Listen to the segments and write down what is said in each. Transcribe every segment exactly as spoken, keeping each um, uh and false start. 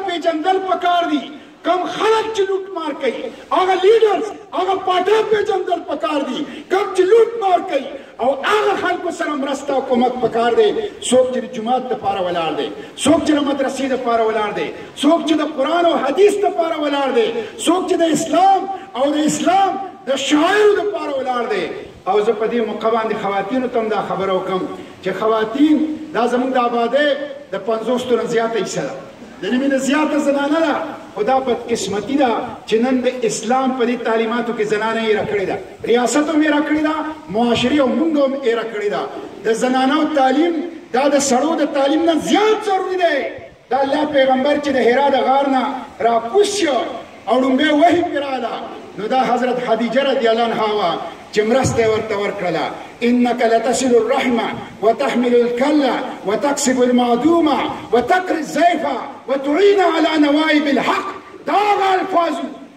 پیژندل پکار دي کم خلک چې لوټ مار کوي هغه لیډرز هغه پاټا پیژندل پکار دي کم چې لوټ مار کوي او هغه خلکو سره مرسته او کومک پکار دی څوک چې د جومات دپاره ولاړ دی څوک چې د مدرسې دپاره ولاړ دی څوک چې د قرآن او حدیث دپاره ولاړ دی څوک چې د اسلام او د اسلام د شاعرو دپاره ولاړ دی او زه په دې موقع باندې خواتینو ته هم دا خبره وکړم چې خواتین دا زموږ د آبادۍ د پنځوس تنه زیاته حصه ده د نیمې نه زیاته زنانه ده خو دا بدقسمتي ده چې نن د اسلام په دې تعلیماتو کې زنانه ایره کړې ده ریاست هم ایره کړې ده معاشري او موږ هم ایره کړې ده د زنانو تعلیم دا د سړو د تعلیم نه زیات ضروري دی دا الله پیغمبر چې د حرا د غار نه راکوز شو او ړومبی وحي پرې راغله نو دا حضرت خدیجه رضی الله عنها وه چې مرسته یې ورته ورکړله انک لتصل الرحمه وتحمل الكله وتكسب المعدومه وتقري الضيف وتعين على نوائب الحق دا هغه الفاظ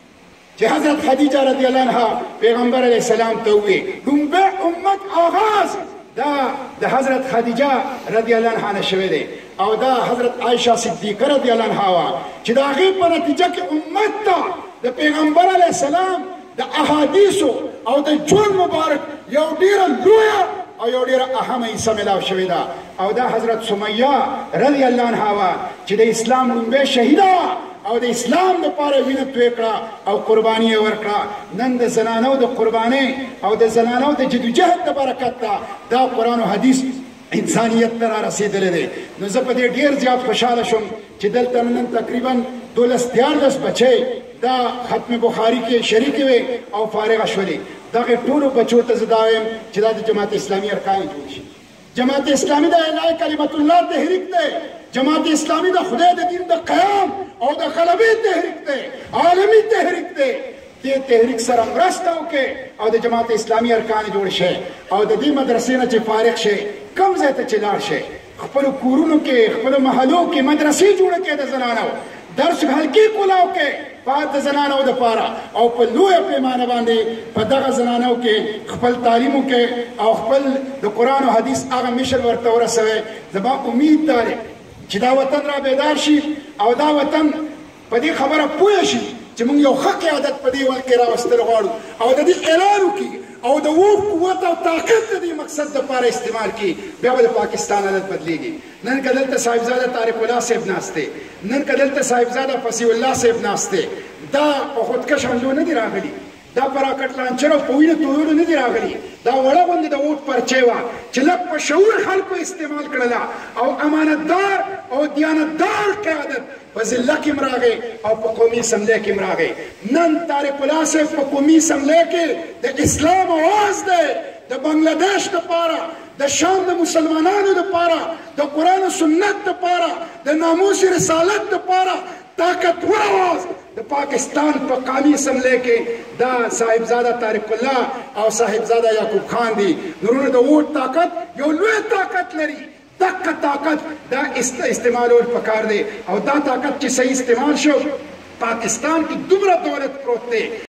چې حضرت خدیجه رضی الله عنها پیغمبر علیه السلام ته وویې لومبی امت آغاز دا د حضرت خدیجه رضی الله عنها نه شوی دی او دا حضرت عایشه صدیقه رضی الله عنها وه چې د هغې په نتیجه کې امت ته د پیغمبر علیه السلام د احادیثو او د ژوند مبارک یو ډیره لویه او یو ډیره اهمه حصه ملاو شوې ده او دا حضرت سمیه رضی الله عنها وه چې د اسلام لومبۍ شهیده او د اسلام دپاره وینه توی کړه او قرباني یې ورکړه نن د زنانو د قربانۍ او د زنانو د جدوجهد د برکت ته دا قرآن و حدیث انسانیت ته را رسېدلی دی نو زه په دې ډېر زیات خوشحاله شوم چې دلته نن تقریبا دولس دیارلس بچی دا ختم بخاري کې شریکې وې او فارغه شولې دغې ټولو بچو ته زه دا وایم چې دا د جماعت اسلامي ارکان جوړ شي جماعت اسلامي د اعلی کلمت الله تحریک دی جماعت اسلامي د خدای د دین د قیام او د غلبې تحریک دی عالمي تحریک دی دې تحریک سره مرسته وکړئ او د جماعت اسلامي ارکان جوړ شي او د دې مدرسې نه چې فارغ شي کوم ځای ته چې لاړ شي خپلو کورونو کې خپلو محلو کې مدرسې جوړه کړئ د زنانو درس حلقې کولاو کې بعد د زنانو دپاره او په لویه پیمانه باندې په دغه زنانو کې خپل تعلیم وکړئ او خپل د قرآن و حدیث هغه مشن ورته ورسوئ زما امید دا دی چې دا وطن را بیدار شي او دا وطن په دې خبره پوه شي چې موږ یو ښه قیادت په دې وخت کې راوستل غواړو او د دې اعلان وکړي او د وو قوت او طاقت د دې مقصد دپاره استعمال کړي بیا به د پاکستان حالت بدلیږي نن که دلته صاحبزاده طارق الله صاحب ناست دی نن که دلته صاحبزاده فصیح الله صاحب ناست دی دا په خودکش حملو نه دي راغلي دا په راکټ لانچر او په وینه تویولو نه دي راغلي دا وړه غوندې د ووټ پرچې وه چې لږ په شعور خلکو استعمال کړله او امانتدار او دیانتدار قیادت په ضلع کې هم راغی او په قومي اسمبلی کې هم راغی نن طارق الله صاحب په قومي اسمبلی کې د اسلام اواز دی د بنګلادیش دپاره د شام د مسلمانانو دپاره د قرآن و سنت دپاره د ناموس رسالت دپاره طاقتور اواز د پاکستان په قومي اسمبلی کې دا صاحبزاده طارق الله او صاحبزاده یعقوب خان دي نورونه د ووټ طاقت یو لوی طاقت لري دقه طاقت دا استعمالول پکار دی او دا طاقت چې صحیح استعمال شو پاکستان کې دومره دولت پروت دی